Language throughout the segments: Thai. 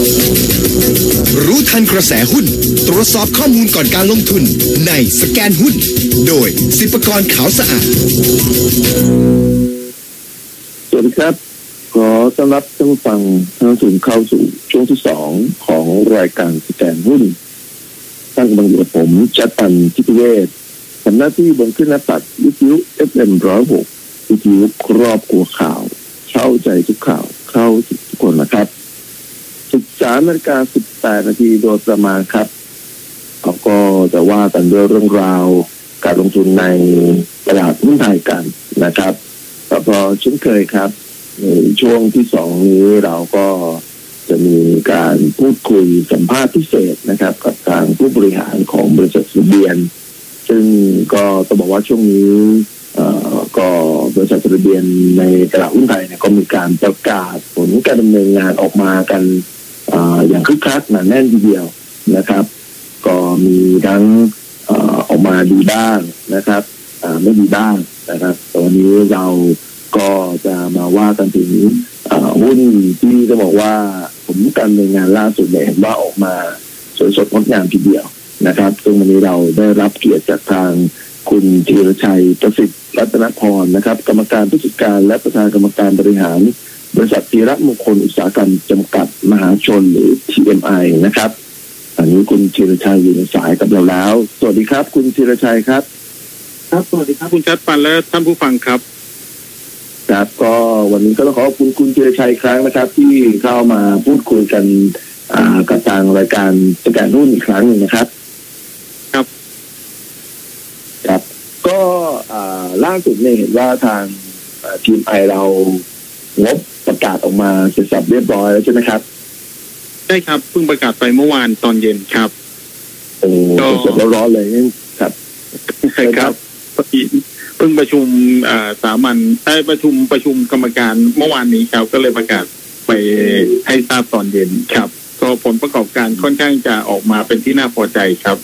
รู้ทันกระแสหุ้นตรวจสอบข้อมูลก่อนการลงทุนในสแกนหุ้นโดยศิปกรขาวสะอาดสวัสดีครับขอต้อนรับท่านผู้ฟังทั้งสู่เข้าสู่ช่วงที่2ของรายการสแกนหุ้นท่านกำลังอยู่กับผมจัดปันทิพเวศทำหน้าที่บนขึ้นหน้าปัดวิทยุ FM 106วิทยุครอบครัวข่าวเข้าใจทุกข่าวเข้าถึงทุกคนนะครับ13:18 นาทีโดยประมาณครับเราก็จะว่ากันด้วยเรื่องราวการลงทุนในตลาดหุ้นไทยกันนะครับแต่พอเช่นเคยครับในช่วงที่2นี้เราก็จะมีการพูดคุยสัมภาษณ์พิเศษนะครับกับทางผู้บริหารของบริษัททะเบียนซึ่งก็ต้องบอกว่าช่วงนี้ก็บริษัททะเบียนในตลาดหุ้นไทยเนี่ยก็มีการประกาศผลการดำเนินงานออกมากันอย่างคึกคักหนาแน่นทีเดียวนะครับก็มีทั้งออกมาดีบ้างนะครับไม่ดีบ้างนะครับตอนนี้เราก็จะมาว่ากันถึงหุ้นที่จะบอกว่าผมการดำเนินงานล่าสุดเนี่ยว่าออกมาสวยสดงดงามทีเดียวนะครับซึ่งวันนี้เราได้รับเกียรติจากทางคุณธีรชัยประสิทธิ์รัตนพรนะครับกรรมการผู้จัดการและประธานกรรมการบริหารบริษัทธีรมงคลอุตสาหกรรมจำกัดมหาชนหรือ TMI นะครับอันนี้คุณธีรชัยอยู่ในสายกับเราแล้วสวัสดีครับคุณธีรชัยครับครับสวัสดีครับคุณชัดปันและท่านผู้ฟังครับครับก็วันนี้ก็ต้องขอบคุณคุณธีรชัยอีกครั้งนะครับที่เข้ามาพูดคุยกันกับทางรายการสแกนหุ้นอีกครั้งหนึ่งนะครับครับครับก็ล่าสุดเนี่ยเห็นว่าทางทีมไอเรางบประกาศออกมาเสร็จสับเรียบร้อยแล้วใช่ไหมครับใช่ครับเพิ่งประกาศไปเมื่อวานตอนเย็นครับโอ้สดๆร้อนๆเลยครับใช่ครับเพิ่งประชุมสามัญประชุมกรรมการเมื่อวานนี้ครับก็เลยประกาศไปให้ทราบตอนเย็นครับก็ผลประกอบการค่อนข้างจะออกมาเป็นที่น่าพอใจครับ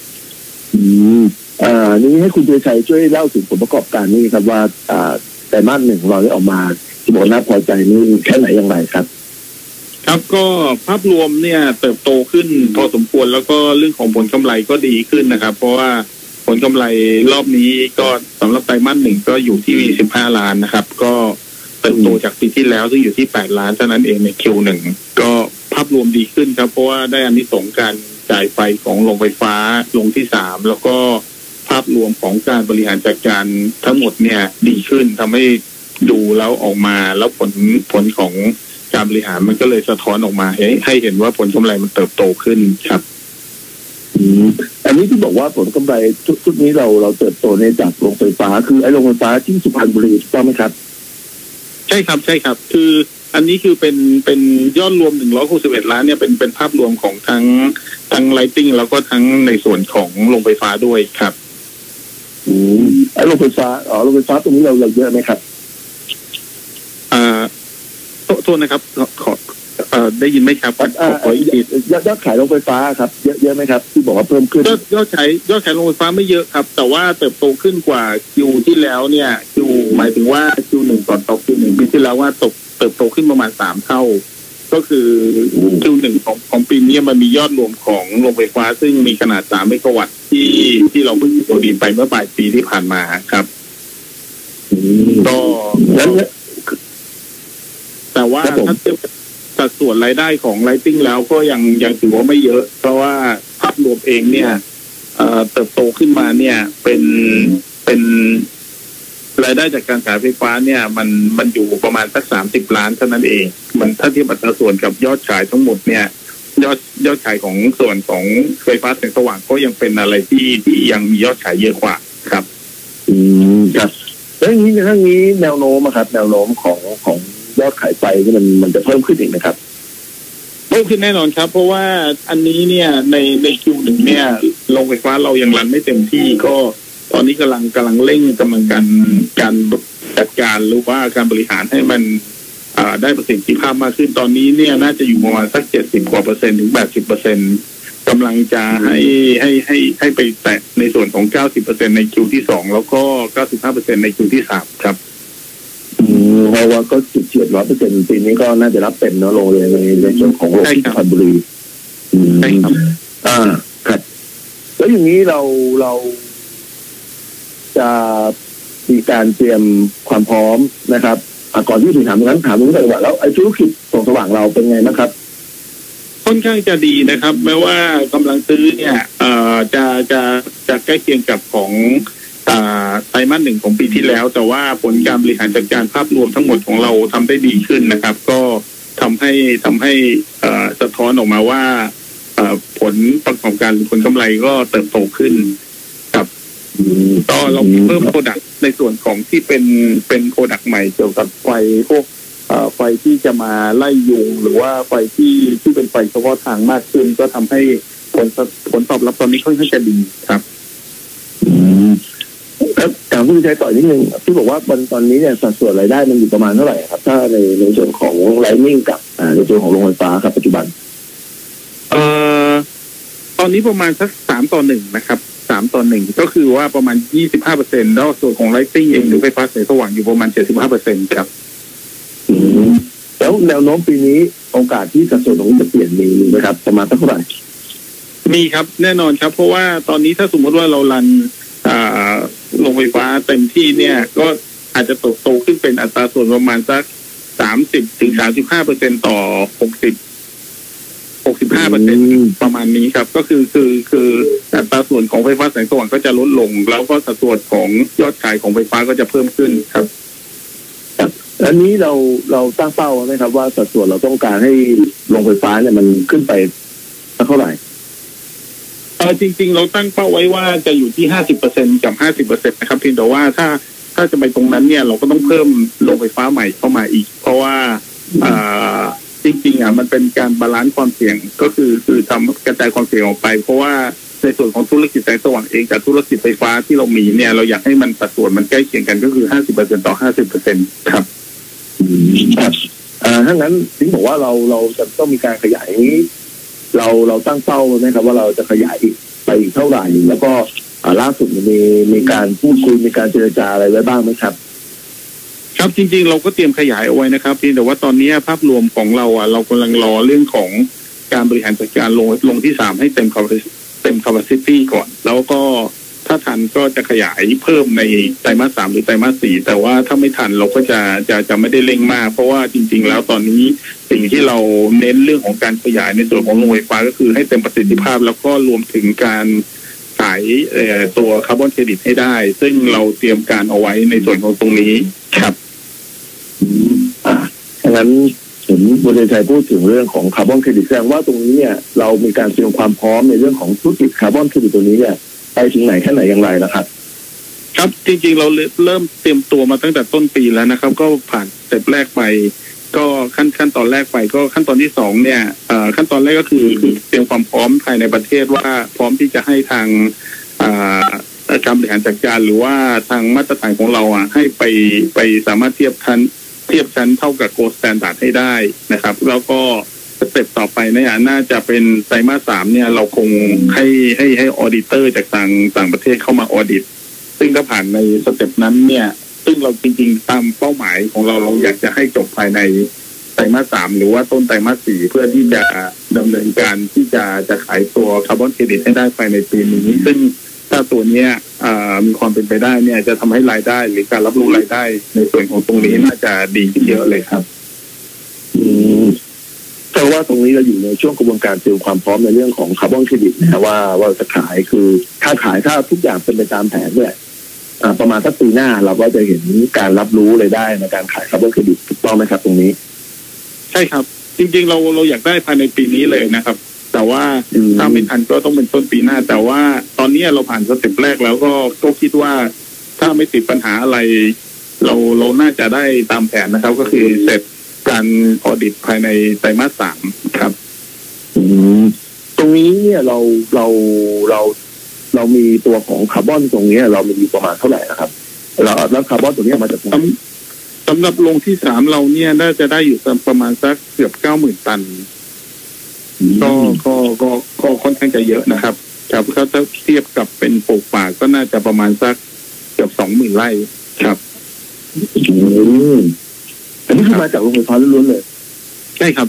นี่ให้คุณธีรชัยช่วยเล่าถึงผลประกอบการนี้ครับว่าไตรมาส 1ของเราได้ออกมาที่บอกน่าพอใจนี่แค่ไหนอย่างไรครับครับก็ภาพรวมเนี่ยเติบโตขึ้นพอสมควรแล้วก็เรื่องของผลกำไรก็ดีขึ้นนะครับเพราะว่าผลกำไรรอบนี้ก็สำหรับไตรมาส 1ก็อยู่ที่15 ล้านนะครับก็เติบโตจากปีที่แล้วซึ่งอยู่ที่8 ล้านเท่านั้นเองใน Q1 ก็ภาพรวมดีขึ้นครับเพราะว่าได้อานิสงส์การจ่ายไฟของโรงไฟฟ้าลงที่3แล้วก็ภาพรวมของการบริหารจัดการทั้งหมดเนี่ยดีขึ้นทำให้ดูแล้วออกมาแล้วผลของการบริหารมันก็เลยสะท้อนออกมาให้เห็นว่าผลกำไรมันเติบโตขึ้นครับอันนี้ที่บอกว่าผลกำไรชุดนี้เราเติบโตในจากโรงไฟฟ้าคือไอ้โรงไฟฟ้าที่สุพรรณบุรีถูกต้องไหมครับใช่ครับใช่ครับคืออันนี้คือเป็นยอดรวม161 ล้านเนี่ยเป็นภาพรวมของทั้งไลติ้งแล้วก็ทั้งในส่วนของโรงไฟฟ้าด้วยครับไอ้โรงไฟฟ้าโรงไฟฟ้าตรงนี้เราเยอะไหมครับโทษนะครับขอได้ยินไหมครับยอดขายโรงไฟฟ้าครับเยอะไหมครับที่บอกว่าเพิ่มขึ้นยอดขายโรงไฟฟ้าไม่เยอะครับแต่ว่าเติบโตขึ้นกว่าคิวที่แล้วเนี่ยคิวหมายถึงว่าQ1ก่อนQ1ปีที่แล้วว่าเติบโตขึ้นประมาณ3 เท่าก็คือQ1ของปีนี้มันมียอดรวมของโรงไฟฟ้าซึ่งมีขนาด3 เมกะวัตต์ที่เราเพิ่งโดดีไปเมื่อปลายปีที่ผ่านมาครับก็แต่ว่าถ้าเทียบสัดส่วนรายได้ของไลติ้งแล้วก็ยังถือว่าไม่เยอะเพราะว่าภาพรวมเองเนี่ยเติบโตขึ้นมาเนี่ยเป็นรายได้จากการขายไฟฟ้าเนี่ยมันอยู่ประมาณสัก30 ล้านเท่านั้นเองมันถ้าเทียบสัดส่วนกับยอดขายทั้งหมดเนี่ยยอดขายของส่วนของไฟฟ้าแสงสว่างก็ยังเป็นอะไรที่ยังมียอดขายเยอะกว่าครับครับแล้วอย่างนี้แนวโน้มครับแนวโน้มของยอดขายไฟที่มันจะเพิ่มขึ้นอีกนะครับเพิ่มขึ้นแน่นอนครับเพราะว่าอันนี้เนี่ยในQ1เนี่ยโรงไฟฟ้าเรายังรันไม่เต็มที่ก็ตอนนี้กำลังเร่งกำลังการจัดการหรือว่าการบริหารให้มันได้ประสิทธิภาพมากขึ้นตอนนี้เนี่ยน่าจะอยู่ประมาณสัก70 กว่า%ถึง 80%กำลังจะให้ไปแตะในส่วนของ90%ใน Q ที่2แล้วก็95%ใน Q ที่3ครับเพราะว่าก็เฉียด100%ปีนี้ก็น่าจะรับเต็มเนาะโรงเรียนในส่วนของโรงที่สุพรรณบุรีใช่ครับครับแล้วอย่างนี้เราจะมีการเตรียมความพร้อมนะครับก่อนที่จะถามตรงนั้นถามตรงนี้ก่อนว่าแล้วไอ้ธุรกิจส่องสว่างเราเป็นไงนะครับค่อนข้างจะดีนะครับแม้ว่ากำลังซื้อเนี่ยจะใกล้เคียงกับของไตรมาส 1ของปีที่แล้วแต่ว่าผลการบริหารจัดการภาพรวมทั้งหมดของเราทำได้ดีขึ้นนะครับก็ทำให้สะท้อนออกมาว่าผลประกอบการผลกำไรก็เติบโตขึ้นครับก็เราเพิ่มโปรดักต์ในส่วนของที่เป็นโปรดักต์ใหม่เกี่ยวกับไฟพวกไฟที่จะมาไล่ยุงหรือว่าไฟที่เป็นไฟเฉพาะทางมากขึ้นก็ทำให้ผลตอบรับตอนนี้ค่อนข้างจะดีครับแล้วการผู้ใช้ต่อนิดนึงที่บอกว่าตอนนี้เนี่ยสัดส่วนรายได้มันอยู่ประมาณเท่าไหร่ครับถ้าในส่วนของไลนิ่งกับในส่วนของโรงไฟฟ้าครับปัจจุบันตอนนี้ประมาณสัก3:1นะครับ3:1ก็คือว่าประมาณ 25% แล้วส่วนของไลติ้งเองหรือไฟฟ้าแสงสว่างอยู่ประมาณ 75% ครับแล้วแนวโน้มปีนี้โอกาสที่สัดส่วนตรงนี้จะเปลี่ยนมีไหมครับประมาณเท่าไหร่มีครับแน่นอนครับเพราะว่าตอนนี้ถ้าสมมติว่าเรารันโรงไฟฟ้าเต็มที่เนี่ยก็อาจจะโตขึ้นเป็นอัตราส่วนประมาณสัก 30-35% ต่อ 65% ประมาณนี้ครับก็คืออัตราส่วนของไฟฟ้าแสงสว่างก็จะลดลงแล้วก็สัดส่วนของยอดขายของไฟฟ้าก็จะเพิ่มขึ้นครับอันนี้เราตั้งเป้าไหมครับว่าสัดส่วนเราต้องการให้โรงไฟฟ้าเนี่ยมันขึ้นไปเท่าไหร่จริงๆเราตั้งเป้าไว้ว่าจะอยู่ที่ 50% กับ 50% นะครับเพียงแต่ว่าถ้าจะไปตรงนั้นเนี่ยเราก็ต้องเพิ่มโรงไฟฟ้าใหม่เข้ามาอีกเพราะว่าจริงๆมันเป็นการบาลานซ์ความเสี่ยงก็คือทำกระจายความเสี่ยงออกไปเพราะว่าในส่วนของธุรกิจแสงสว่างเองกับธุรกิจไฟฟ้าที่เรามีเนี่ยเราอยากให้มันสัดส่วนมันใกล้เคียงกันก็คือ 50% ต่อ 50% ครับถ้างั้นถึงบอกว่าเราจะต้องมีการขยายเราตั้งเป้าไหมครับว่าเราจะขยายไปอีกเท่าไหร่แล้วก็ล่าสุดมีการพูดคุยมีการเจรจาอะไรไว้บ้างไหมครับครับจริงๆเราก็เตรียมขยายเอาไว้นะครับเพียงแต่ว่าตอนนี้ภาพรวมของเราเรากำลังรอเรื่องของการบริหารจัดการลงที่3ให้เต็ม capacity ก่อนแล้วก็ถ้าทันก็จะขยายเพิ่มในไตรมาส 3หรือไตรมาส 4แต่ว่าถ้าไม่ทันเราก็จะไม่ได้เร่งมากเพราะว่าจริงๆแล้วตอนนี้สิ่งที่เราเน้นเรื่องของการขยายในส่วนของโรงไฟฟ้าก็คือให้เต็มประสิทธิภาพแล้วก็รวมถึงการขายตัวคาร์บอนเครดิตให้ได้ซึ่งเราเตรียมการเอาไว้ในส่วนของตรงนี้ครับดังนั้นเห็นบริษัทพูดถึงเรื่องของคาร์บอนเครดิตแสดงว่าตรงนี้เนี่ยเรามีการเตรียมความพร้อมในเรื่องของธุรกิจคาร์บอนเครดิตตัวนี้เนี่ยไปถึงไหนแค่ไหนอย่างไรนะครับครับจริงๆเราเริ่มเตรียมตัวมาตั้งแต่ต้นปีแล้วนะครับก็ผ่านสเต็ปแรกไปก็ขั้นตอนแรกไปก็ขั้นตอนที่2เนี่ยขั้นตอนแรกก็คือเตรียมความพร้อมภายในประเทศว่าพร้อมที่จะให้ทางการบริหารจัดการหรือว่าทางมาตรฐานของเราให้ไปสามารถเทียบชั้นเท่ากับโกลด์สแตนดาร์ดให้ได้นะครับแล้วก็สเต็ปต่อไปเนี่ยน่าจะเป็นไตรมาส 3เนี่ยเราคงให้ออดิเตอร์จากต่างประเทศเข้ามาออดิตซึ่งถ้าผ่านในสเต็ปนั้นเนี่ยซึ่งเราจริงๆตามเป้าหมายของเราอยากจะให้จบภายในไตรมาส 3หรือว่าต้นไตรมาส 4เพื่อที่จะดำเนินการที่จะขายตัวคาร์บอนเครดิตให้ได้ภายในปีนี้ซึ่งถ้าตัวนี้มีความเป็นไปได้เนี่ยจะทำให้รายได้หรือการรับรู้รายได้ในส่วนของตรงนี้น่าจะดีขึ้นเยอะเลยครับแต่ว่าตรงนี้เราอยู่ในช่วงกระบวนการเตรียมความพร้อมในเรื่องของคาร์บอนเครดิตนะว่าจะขายคือถ้าทุกอย่างเป็นไปตามแผนเนี่ยประมาณสักปีหน้าเราก็จะเห็นการรับรู้รายได้ในการขายคาร์บอนเครดิตถูกต้องไหมครับตรงนี้ใช่ครับจริงๆเราอยากได้ภายในปีนี้เลยนะครับแต่ว่าถ้าไม่ทันก็ต้องเป็นต้นปีหน้าแต่ว่าตอนนี้เราผ่านสเต็ปแรกแล้วก็คิดว่าถ้าไม่ติดปัญหาอะไรเราน่าจะได้ตามแผนนะครับก็คือเสร็จการออดิตภายในไตรมาส 3ครับตรงนี้เนี่ยเรามีตัวของคาร์บอนตรงนี้เรามีประมาณเท่าไหร่นะครับแล้วคาร์บอนตรงนี้มาจากสำหรับโรงที่3เราเนี่ยน่าจะได้อยู่ประมาณสักเกือบ 90,000 ตันก็ค่อนข้างจะเยอะนะครับครับถ้าเทียบกับเป็นปลูกป่าก็น่าจะประมาณสักเกือบ 20,000 ไร่ครับอันนี้คือมาจากโรงไฟฟ้าล้วนๆเลยใช่ครับ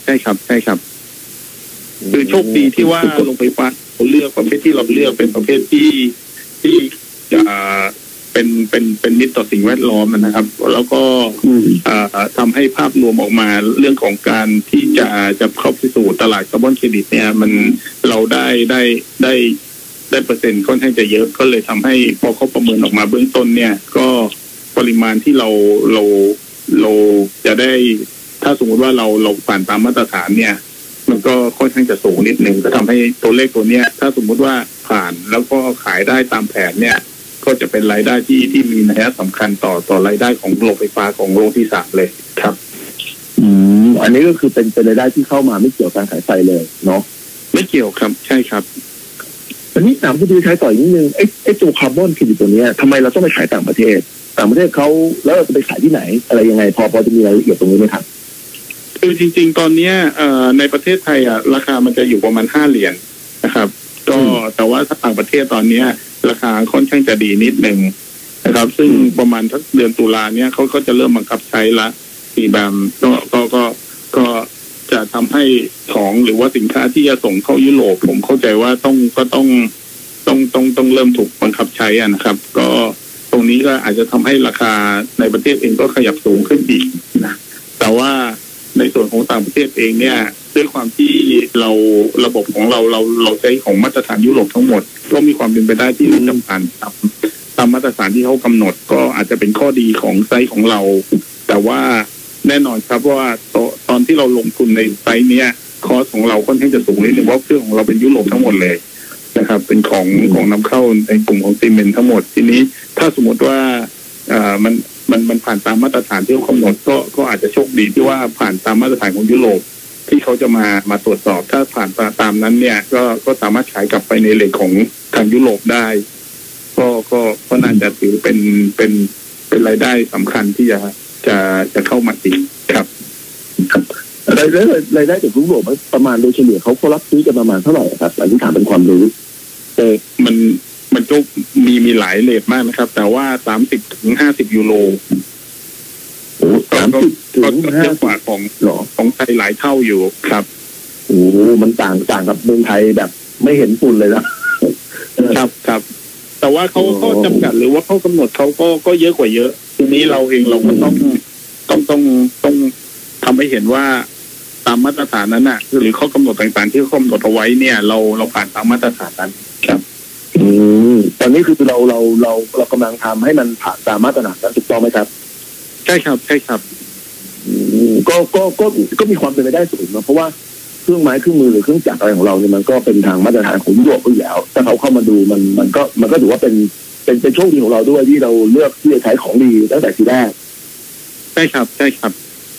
คือโชคดีที่ว่าโรงไฟฟ้าเราเลือกประเภทที่เราเลือกเป็นประเภทที่จะเป็นมิตรต่อสิ่งแวดล้อมนะครับแล้วก็ทำให้ภาพรวมออกมาเรื่องของการที่จะเข้าไปสู่ตลาดคาร์บอนเครดิตเนี่ยมันเราได้เปอร์เซ็นต์ค่อนข้างจะเยอะก็เลยทำให้พอเขาประเมินออกมาเบื้องต้นเนี่ยก็ปริมาณที่เราจะได้ถ้าสมมติว่าเราผ่านตามมาตรฐานเนี่ยมันก็ค่อนข้างจะสูงนิดนึงก็ทำให้ตัวเลขตัวเนี้ยถ้าสมมุติว่าผ่านแล้วก็ขายได้ตามแผนเนี่ยก็จะเป็นรายได้ที่มีนัยสำคัญต่อรายได้ของโรงไฟฟ้าของโรงที่3เลยครับอันนี้ก็คือเป็นรายได้ที่เข้ามาไม่เกี่ยวกับการขายไฟเลยเนาะไม่เกี่ยวครับใช่ครับอันนี้ถามคุณดีใช้ต่ออีกนิดนึงไอ้ตัวคาร์บอนเครดิตตัวนี้ทำไมเราต้องไปขายต่างประเทศเขาแล้วเราจะไปขายที่ไหนอะไรยังไงพอจะมีรายละเอียดตรงนี้ไหมครับคือจริงๆตอนนี้ในประเทศไทยราคามันจะอยู่ประมาณ5 เหรียญนะครับก็แต่ว่าถ้าต่างประเทศตอนนี้ราคาค่อนข้างจะดีนิดนึงนะครับซึ่งประมาณเดือนตุลาเนี่ยเขาก็จะเริ่มบังคับใช้ละที่แบบก็จะทำให้ของหรือว่าสินค้าที่จะส่งเข้ายุโรปผมเข้าใจว่าต้องเริ่มถูกบังคับใช้นะครับก็ตรงนี้ก็อาจจะทำให้ราคาในประเทศเองก็ขยับสูงขึ้นอีกนะแต่ว่าในส่วนของต่างประเทศเองเนี่ยด้วยความที่ระบบของเราใช้ของมาตรฐานยุโรปทั้งหมดก็มีความเป็นไปได้ที่จะผ่านตามมาตรฐานที่เขากำหนดก็อาจจะเป็นข้อดีของไซต์ของเราแต่ว่าแน่นอนครับว่าตอนที่เราลงทุนในไซต์เนี้ยคอสของเราค่อนข้างจะสูงนิดนึงเพราะเครื่องของเราเป็นยุโรปทั้งหมดเลยนะครับเป็นของนำเข้าในกลุ่มของซีเมนต์ทั้งหมดทีนี้ถ้าสมมติว่ามันผ่านตามมาตรฐานที่เขากำหนดก็อาจจะโชคดีที่ว่าผ่านตามมาตรฐานของยุโรปที่เขาจะมาตรวจสอบถ้าผ่านตามนั้นเนี่ยก็สามารถขายกลับไปในเลทของทางยุโรปได้ก็น่าจะถือเป็นรายได้สำคัญที่จะเข้ามาอีกครับรายได้จากยุโรปประมาณโดยเฉลี่ยเขารับซื้อกันประมาณเท่าไหร่ครับอันนี้ถามเป็นความรู้มันก็มีหลายเลทมากนะครับแต่ว่า30-50 ยูโรก็เยอะกว่าของไทยหลายเท่าอยู่ครับมันต่างกับเมืองไทยแบบไม่เห็นฝุ่นเลยนะครับแต่ว่าเขาจำกัดหรือว่าเขากำหนดเขาก็เยอะกว่าเยอะทีนี้เราเองเราก็ต้องทำให้เห็นว่าตามมาตรฐานนั้นน่ะหรือข้อกำหนดต่างๆที่เขากำหนดเอาไว้เนี่ยเราผ่านตามมาตรฐานนั้นครับตอนนี้คือเรากำลังทำให้มันผ่านตามมาตรฐานนั้นถูกต้องไหมครับใช่ครับก็มีความเป็นไปได้สูงนะเพราะว่าเครื่องไม้เครื่องมือหรือเครื่องจักรอะไรของเราเนี่ยมันก็เป็นทางมาตรฐานของยุโรปอยู่แล้วถ้าเขาเข้ามาดูมันก็ถือว่าเป็นโชคดีของเราด้วยที่เราเลือกที่จะใช้ของดีตั้งแต่ทีแรกใช่ครับ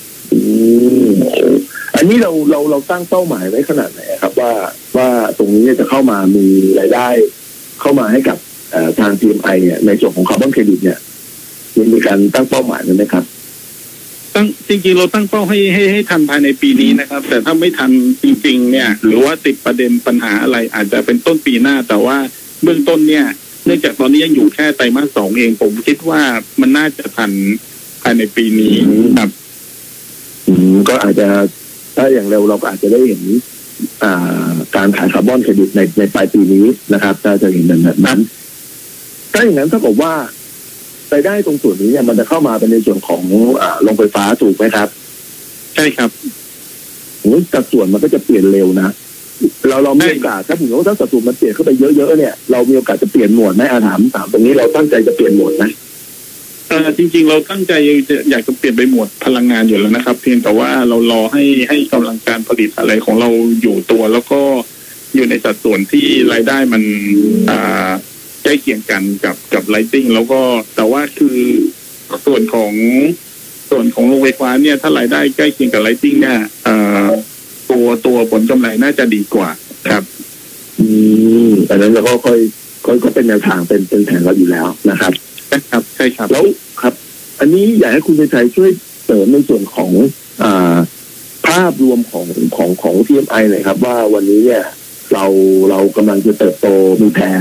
อันนี้เราตั้งเป้าหมายไว้ขนาดไหนครับว่าตรงนี้จะเข้ามามีรายได้เข้ามาให้กับทาง PMI เนี่ยในส่วนของคาร์บอนเครดิตเนี่ยมีการตั้งเป้าหมายไหมครับจริงๆเราตั้งเป้าให้ทันภายในปีนี้นะครับแต่ถ้าไม่ทันจริงๆเนี่ยหรือว่าติดประเด็นปัญหาอะไรอาจจะเป็นต้นปีหน้าแต่ว่าเบื้องต้นเนี่ยเนื่องจากตอนนี้ยังอยู่แค่ไตรมาส 2เองผมคิดว่ามันน่าจะทันภายในปีนี้ครับก็อาจจะถ้าอย่างเร็วเราก็อาจจะได้เห็นการขายคาร์บอนเครดิตในปลายปีนี้นะครับจะเห็นแบบนั้นถ้าอย่างนั้นถ้าบอกว่ารายได้ตรงส่วนนี้เนี่ยมันจะเข้ามาเป็นในส่วนของโรงไฟฟ้าถูกไหมครับใช่ครับสัดส่วนมันก็จะเปลี่ยนเร็วนะเรามีโอกาสถ้าผมว่าถ้าสัดส่วนมันเปลี่ยนเข้าไปเยอะๆเนี่ยเรามีโอกาสจะเปลี่ยนหมวดไหมถามตรงนี้เราตั้งใจจะเปลี่ยนหมวดไหมจริงๆเราตั้งใจอยากจะเปลี่ยนไปหมวดพลังงานอยู่แล้วนะครับเพียงแต่ว่าเรารอให้กำลังการผลิตอะไรของเราอยู่ตัวแล้วก็อยู่ในสัดส่วนที่รายได้มันใกล้เคียงกันกับไลติ้งแล้วก็แต่ว่าคือส่วนของโรงไฟฟ้าเนี่ยถ้ารายได้ใกล้เคียงกับไลติ้งเนี่ยตัวผลกำไรน่าจะดีกว่าครับอันนั้นเราก็ค่อยเป็นแนวทางเป็นแผนเราอยู่แล้วนะครับใช่ครับแล้วครับอันนี้อยากให้คุณชัยช่วยเสริมในส่วนของภาพรวมของ PMI หน่อยครับว่าวันนี้เนี่ยเรากำลังจะเติบโตมีแผน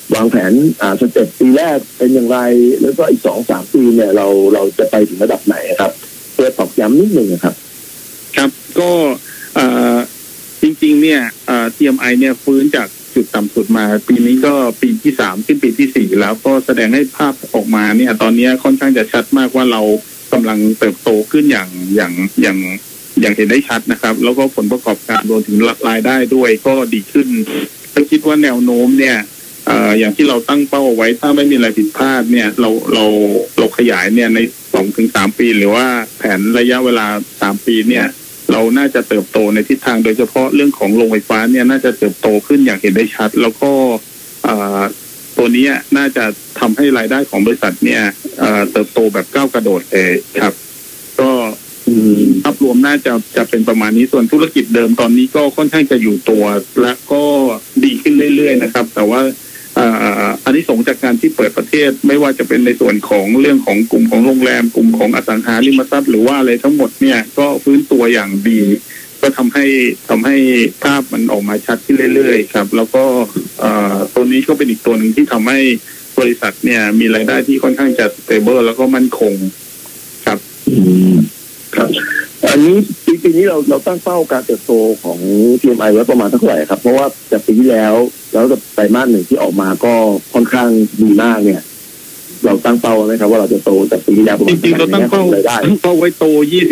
วางแผนสเต็ปปีแรกเป็นอย่างไรแล้วก็อีก 2-3 ปีเนี่ยเราจะไปถึงระดับไหนครับเพื่อตอกย้ำนิดนึงครับครับก็จริงๆเนี่ย TMI เนี่ยฟื้นจากจุดต่ำสุดมาปีนี้ก็ปีที่3ขึ้นปีที่4แล้วก็แสดงให้ภาพออกมาเนี่ยตอนนี้ค่อนข้างจะชัดมากว่าเรากำลังเติบโตขึ้นอย่างเห็นได้ชัดนะครับแล้วก็ผลประกอบการรวมถึงรายได้ด้วยก็ดีขึ้นก็คิดว่าแนวโน้มเนี่ยอย่างที่เราตั้งเป้าไว้ถ้าไม่มีอะไรผิดพลาดเนี่ยเราขยายเนี่ยใน 2-3 ปีหรือว่าแผนระยะเวลา3 ปีเนี่ยเราน่าจะเติบโตในทิศทางโดยเฉพาะเรื่องของโรงไฟฟ้าเนี่ยน่าจะเติบโตขึ้นอย่างเห็นได้ชัดแล้วก็ตัวนี้น่าจะทำให้รายได้ของบริษัทเนี่ยเติบโตแบบก้าวกระโดดเลยครับก็ภาพรวมน่าจะเป็นประมาณนี้ส่วนธุรกิจเดิมตอนนี้ก็ค่อนข้างจะอยู่ตัวและก็ดีขึ้นเรื่อยๆนะครับแต่ว่าอันนี้ส่งจากการที่เปิดประเทศไม่ว่าจะเป็นในส่วนของเรื่องของกลุ่มของโรงแรมกลุ่มของอสังหาริมทรัพย์หรือว่าอะไรทั้งหมดเนี่ยก็ฟื้นตัวอย่างดีก็ทำให้ภาพมันออกมาชัดขึ้นเรื่อยๆครับแล้วก็ตัวนี้ก็เป็นอีกตัวหนึ่งที่ทำให้บริษัทเนี่ยมีรายได้ที่ค่อนข้างจะสเตเบิลแล้วก็มั่นคงครับครับอันนี้ปีนี้เราตั้งเป้าการเติบโตของ TMI ไว้ประมาณเท่าไหร่ครับเพราะว่าจากปีที่แล้วไตรมาส 1ที่ออกมาก็ค่อนข้างดีมากเนี่ยเราตั้งเป้าไหมครับว่าเราจะโตจากปีที่แล้วประมาณจริงๆเราตั้งเป้าไว้โต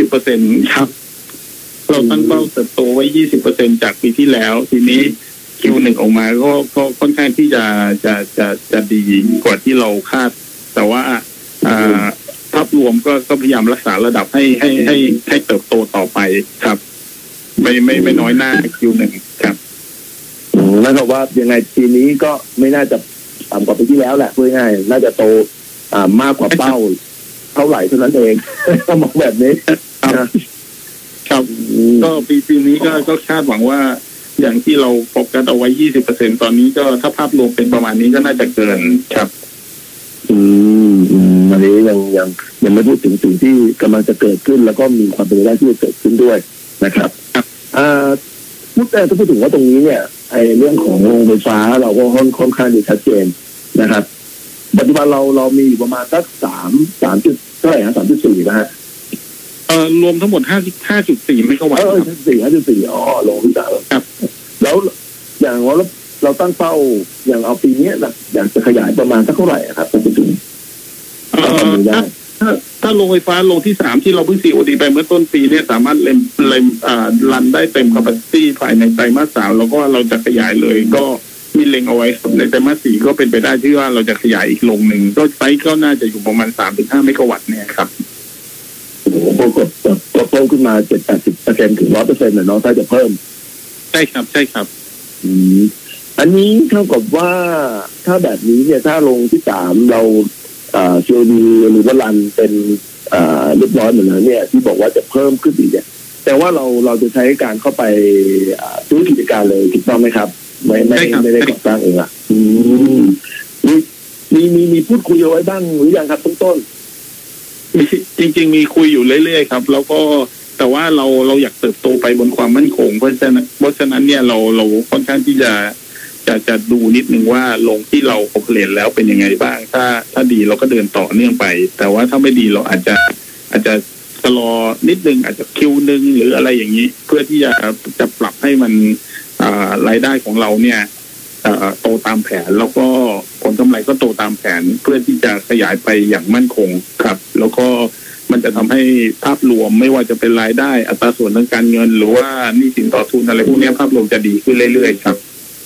20% ครับเราตั้งเป้าเติบโตไว้ 20% จากปีที่แล้วทีนี้ Q1 ออกมาก็ค่อนข้างที่จะดีกว่าที่เราคาดแต่ว่าภาพรวมก็พยายามรักษาระดับให้เติบโตต่อไปครับไม่น้อยหน้า Q1 ครับนั่นก็ว่ายังไงปีนี้ก็ไม่น่าจะต่ำกว่าปีที่แล้วแหละพูดง่ายน่าจะโตมากกว่าเป้าเท่าไหร่เท่านั้นเองต้องมองแบบนี้ครับก็ปีนี้ก็คาดหวังว่าอย่างที่เราโฟกัสเอาไว้ 20% ตอนนี้ก็ถ้าภาพรวมเป็นประมาณนี้ก็น่าจะเกินครับอันนี้ยังไม่พูดถึงสิ่งที่กำลังจะเกิดขึ้นแล้วก็มีความเป็นไปได้ที่จะเกิดขึ้นด้วยนะครับพูดถึงว่าตรงนี้เนี่ยไอ้เรื่องของโรงไฟฟ้าเราก็ค่อนข้างจะชัดเจนนะครับปัจจุบันเรามีประมาณสัก3จุดเท่าไหร่นะ 3.4 นะฮะรวมทั้งหมด 5.4 เมกะวัตต์ 5.4 อ๋อโรงไฟฟ้าครับแล้วอย่างว่าเราตั้งเป้าอย่างเอาปีนี้อยากจะขยายประมาณสักเท่าไหร่ครับไปถึงถ้าโรงไฟฟ้าโรงที่3ที่เราเพิ่ง COD ไปเมื่อต้นปีเนี่ยสามารถรันได้เต็ม capacity ภายในไตรมาส 3แล้วก็เราจะขยายเลยก็มีเล็งเอาไว้ในไตรมาส 4ก็เป็นไปได้ที่ว่าเราจะขยายอีกโรงหนึ่งก็ไซส์ก็น่าจะอยู่ประมาณ 3-5 เมกะวัตต์เนี่ยครับโอ้โหก็เพิ่มขึ้นมา 70% ถึง 100% เลยเนาะถ้าจะเพิ่มใช่ครับอันนี้เท่ากับว่าถ้าแบบนี้เนี่ยถ้าลงที่3เราCOD หรือว่ารันเป็นเรียบร้อยหมดแล้วเนี่ยที่บอกว่าจะเพิ่มขึ้นอีกเนี่ยแต่ว่าเราจะใช้การเข้าไปซื้อกิจการเลยถูกต้องไหมครับไม่ได้ก่อสร้างเองละมีพูดคุยเอาไว้บ้างหรือยังครับต้นจริงๆมีคุยอยู่เรื่อยๆครับแล้วก็แต่ว่าเราอยากเติบโตไปบนความมั่นคงเพราะฉะนั้นเนี่ยเราค่อนข้างที่จะดูนิดนึงว่าลงที่เราโอเปเรตแล้วเป็นยังไงบ้างถ้าดีเราก็เดินต่อเนื่องไปแต่ว่าถ้าไม่ดีเราอาจจะชะลอนิดนึงอาจจะคิวนึงหรืออะไรอย่างนี้เพื่อที่จะปรับให้มันรายได้ของเราเนี่ยโตตามแผนแล้วก็ผลกำไรก็โตตามแผนเพื่อที่จะขยายไปอย่างมั่นคงครับแล้วก็มันจะทำให้ภาพรวมไม่ว่าจะเป็นรายได้อัตราส่วนทางการเงินหรือว่าหนี้สินต่อทุนอะไรพวกนี้ภาพรวมจะดีขึ้นเรื่อยๆครับ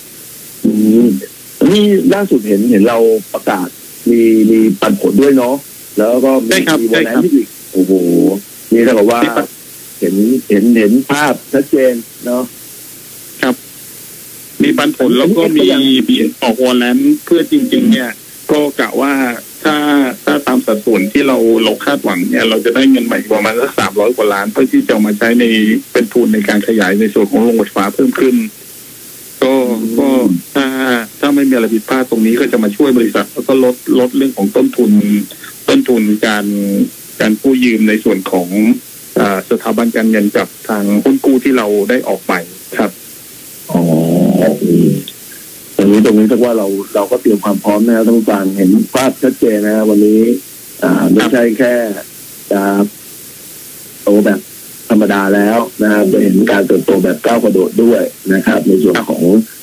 นี่ล่าสุดเห็นเราประกาศมีปันผลด้วยเนาะแล้วก็มีวันนั้นอีกโอ้โหนี่เท่ากับว่าเห็นภาพชัดเจนเนาะครับมีปันผลแล้วก็มีออกวอลเลนเพื่อจริงๆเนี่ยก็กะว่าถ้าตามสัดส่วนที่เราคาดหวังเนี่ยเราจะได้เงินใหม่ประมาณสัก300 กว่าล้านเพื่อที่จะมาใช้ในเป็นทุนในการขยายในส่วนของโรงไฟฟ้าเพิ่มขึ้นก็ถ้าไม่มีอะไรผิดพลาดตรงนี้ก็จะมาช่วยบริษัทแล้วก็ลดเรื่องของต้นทุนการกู้ยืมในส่วนของสถาบันการเงินกับทางหุ้นกู้ที่เราได้ออกไปครับอ๋อตรงนี้ถ้าว่าเราก็เตรียมความพร้อมนะครับต้องการเห็นภาพชัดเจนนะวันนี้ไม่ใช่แค่จะโตแบบธรรมดาแล้วนะครับจะเห็นการเติบโตแบบก้าวกระโดดด้วยนะครับในส่วนของ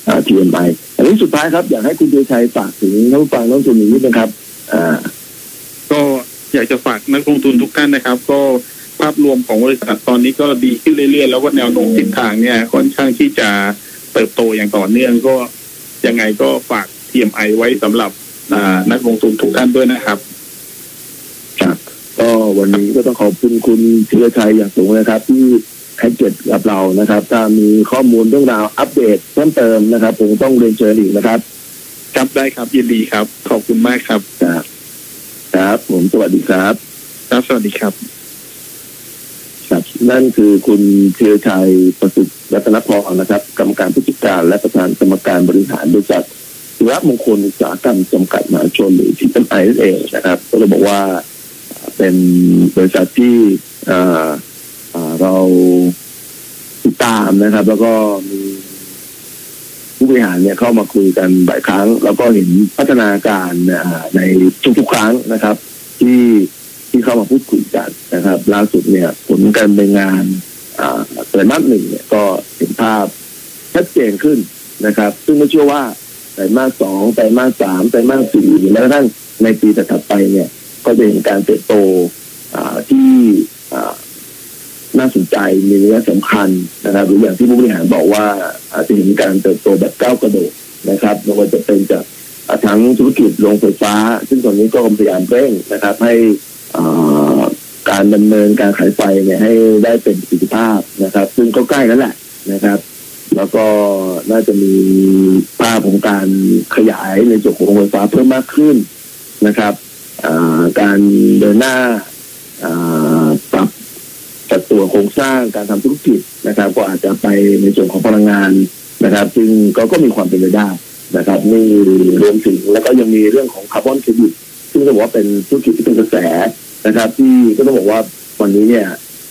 TMI อันนี้สุดท้ายครับอยากให้คุณเดชชัยฝากถึงนักฟังนักลงทุนนิดนะครับก็อยากจะฝากนักลงทุนทุกท่านนะครับก็ภาพรวมของบริษัทตอนนี้ก็ดีขึ้นเรื่อยๆแล้วก็แนวโน้มทิศทางเนี่ยค่อนข้างที่จะเติบโตอย่างต่อเนื่องก็ยังไงก็ฝาก TMI ไว้สำหรับนักลงทุนทุกท่านด้วยนะครับครับก็วันนี้ก็ต้องขอบคุณคุณธีรชัยอย่างสูงนะครับที่ให้เกียรติกับเรานะครับถ้ามีข้อมูลเรื่องราวอัปเดตเพิ่มเติมนะครับผมต้องเรียนเชิญอีกนะครับครับได้ครับยินดีครับขอบคุณมากครับครับผมสวัสดีครับครับสวัสดีครับครับนั่นคือคุณธีรชัยประสิทธิ์รัตนพรนะครับกรรมการผู้จัดการและประธานกรรมการบริหารบริษัทศิวมงคลอุตสาหกรรมจำกัดมหาชนหรือ TMI นั่นเองนะครับก็เลยบอกว่าเป็นบริษัทที่เราติดตามนะครับแล้วก็มีผู้บริหารเนี่ยเข้ามาคุยกันบ่อยครั้งแล้วก็เห็นพัฒนาการในทุกๆครั้งนะครับที่เข้ามาพูดคุยกันนะครับล่าสุดเนี่ยผลการดำเนินงานไตรมาส 1เนี่ยก็เห็นภาพชัดเจนขึ้นนะครับซึ่งก็เชื่อว่าไตรมาส 2ไตรมาส 3ไตรมาส 4แม้กระทั่งในปีถัดไปเนี่ยก็จะเห็นการเติบโตที่น่าสนใจมีนัยสำคัญนะครับหรืออย่างที่ผู้บริหารบอกว่าอาจจะเห็นการเติบโตแบบก้าวกระโดดนะครับไม่ว่าจะเป็นจากทั้งธุรกิจโรงไฟฟ้าซึ่งตอนนี้ก็พยายามเร่งนะครับให้การดำเนินการขายไฟเนี่ยให้ได้เป็นประสิทธิภาพนะครับซึ่งก็ใกล้แล้วแหละนะครับแล้วก็น่าจะมีภาพของการขยายในส่วนของโรงไฟฟ้าเพิ่มมากขึ้นนะครับการเดินหน้าปรับจัดตัวโครงสร้างการทำธุรกิจนะครับก็อาจจะไปในส่วนของพลังงานนะครับซึ่งก็มีความเป็นไปได้นะครับนี่รวมถึงแล้วก็ยังมีเรื่องของคาร์บอนเครดิตซึ่งต้องบอกว่าเป็นธุรกิจที่เป็นกระแสนะครับที่ก็ต้องบอกว่าวันนี้เนี่ย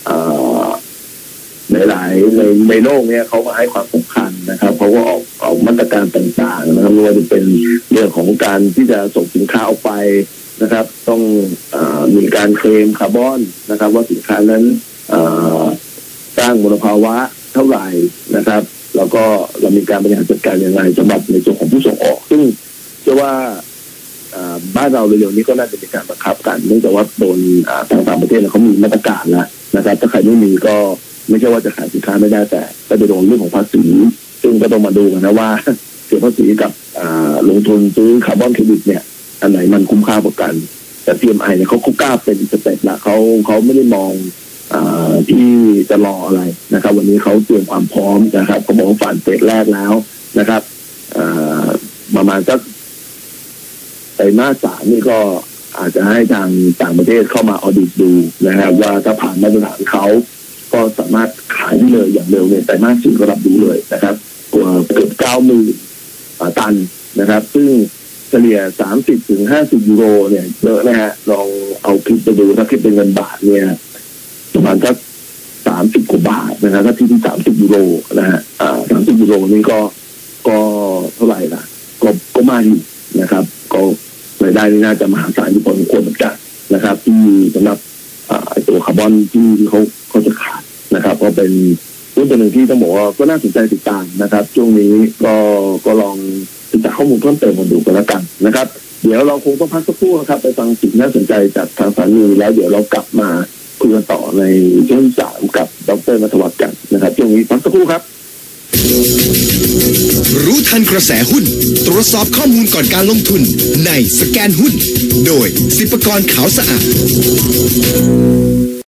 หลายในโลกเนี่ยเขามาให้ความสำคัญนะครับเขาก็ออกมาตรการต่างๆนะครับไม่ว่าจะเป็นเรื่องของการที่จะส่งสินค้าออกไปนะครับต้องมีการเคลมคาร์บอนนะครับว่าสินค้านั้นสร้างมลภาวะเท่าไหร่นะครับแล้วก็เรามีการบริหารจัดการอย่างไรสำหรับในส่วนของผู้ส่งออกซึ่งเชื่อว่าบ้านเราเร็วๆนี้ก็น่าจะมีการบังคับกันเนื่องจากว่าโดนทางต่างประเทศเขามีมาตรการแล้วนะครับถ้าใครไม่มีก็ไม่ใช่ว่าจะขายสินค้าไม่ได้แต่ก็จะโดนเรื่องของภาษีซึ่งก็ต้องมาดูกันนะว่าเสียภาษีกับลงทุนซื้อคาร์บอนเครดิตเนี่ยอันไหนมันคุ้มค่ากว่ากันแต่ TMI เนี่ยเขากล้าเป็นสเต็ปละเขาไม่ได้มองที่จะรออะไรนะครับวันนี้เขาเตรียมความพร้อมนะครับเขาบอกว่าผ่านเฟสแรกแล้วนะครับประมาณสักไตรมาส 3นี่ก็อาจจะให้ทางต่างประเทศเข้ามาออดิตดูนะครับว่าถ้าผ่านมาตรฐานเขาก็สามารถขายได้เลยอย่างเร็วเนี่ยไตรมาส 4ก็รับรู้เลยนะครับเกือบ 90,000 ตันนะครับซึ่งเฉลี่ย 30-50 ยูโรเนี่ยเยอะนะฮะลองเอาคิดไปดูถ้าคิดเป็นเงินบาทเนี่ยประมาณสัก30 กว่าบาทนะครับถ้าที่30 ยูโรนะฮะ30 ยูโรนี่ก็เท่าไหร่ล่ะก็มากอยู่นะครับก็รายได้นี่น่าจะมหาศาลอยู่พอสมควรเหมือนกันนะครับที่สำหรับตัวคาร์บอนที่เขาจะขาดนะครับก็เป็นเรื่องตัวหนึ่งที่ต้องบอกว่าก็น่าสนใจติดตามนะครับช่วงนี้ก็ลองศึกษาข้อมูลเพิ่มเติมมาดูกันแล้วกันนะครับเดี๋ยวเราคงต้องพักสักครู่นะครับไปฟังสิ่งน่าสนใจจากทางสถานีแล้วเดี๋ยวเรากลับมาคุยกันต่อในช่วงที่ 3กับดร.ณัฐวัฒน์กันนะครับช่วงนี้พักสักครู่ครับรู้ทันกระแสหุ้นตรวจสอบข้อมูลก่อนการลงทุนในสแกนหุ้นโดยศิปกรขาวสะอาด